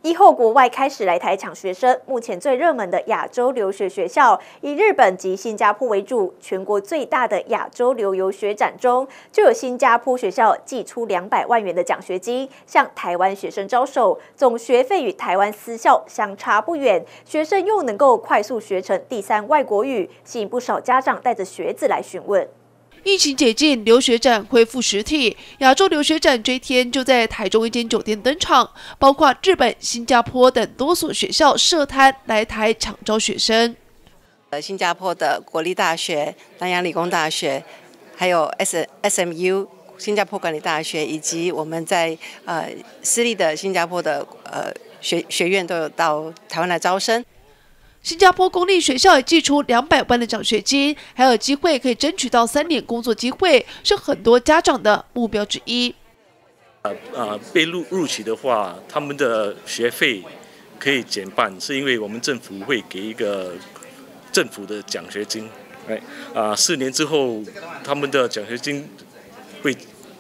疫后国外开始来台抢学生，目前最热门的亚洲留学学校以日本及新加坡为主。全国最大的亚洲留游学展中，就有新加坡学校寄出200万元的奖学金，向台湾学生招手，总学费与台湾私校相差不远，学生又能够快速学成第3外国语，吸引不少家长带着学子来询问。 疫情解禁，留学展恢复实体。亚洲留学展这一天就在台中一间酒店登场，包括日本、新加坡等多所学校设摊来台抢招学生。 新加坡的国立大学、南洋理工大学，还有 SMU 新加坡管理大学，以及我们在私立的新加坡的学院都有到台湾来招生。 新加坡公立学校也寄出200万的奖学金，还有机会可以争取到3年工作机会，是很多家长的目标之一。 被录取的话，他们的学费可以减半，是因为我们政府会给一个政府的奖学金。4年之后，他们的奖学金会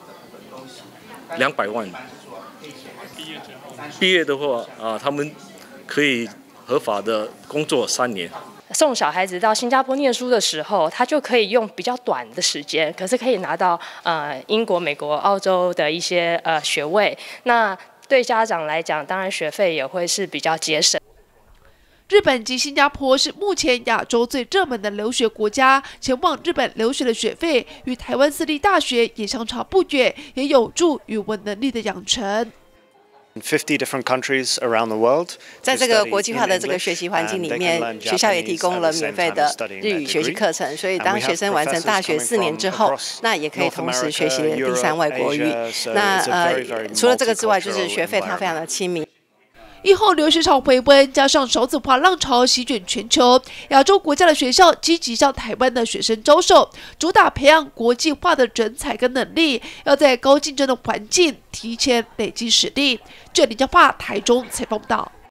200万。毕业的话，他们可以合法的工作3年。 送小孩子到新加坡念书的时候，他就可以用比较短的时间，可是可以拿到英国、美国、澳洲的一些学位。那对家长来讲，当然学费也会是比较节省。 日本及新加坡是目前亚洲最热门的留学国家，前往日本留学的学费与台湾私立大学也相差不远，也有助语文能力的养成。 50 different countries around the world. 在这个国际化的这个学习环境里面，学校也提供了免费的日语学习课程，所以当学生完成大学4年之后，那也可以同时学习第3外国语。那除了这个之外，就是学费它非常的亲民。 疫后留学潮回温，加上少子化浪潮席卷全球，亚洲国家的学校积极向台湾的学生招手，主打培养国际化的人才跟能力，要在高竞争的环境提前累积实力。这里将话台中采访报道。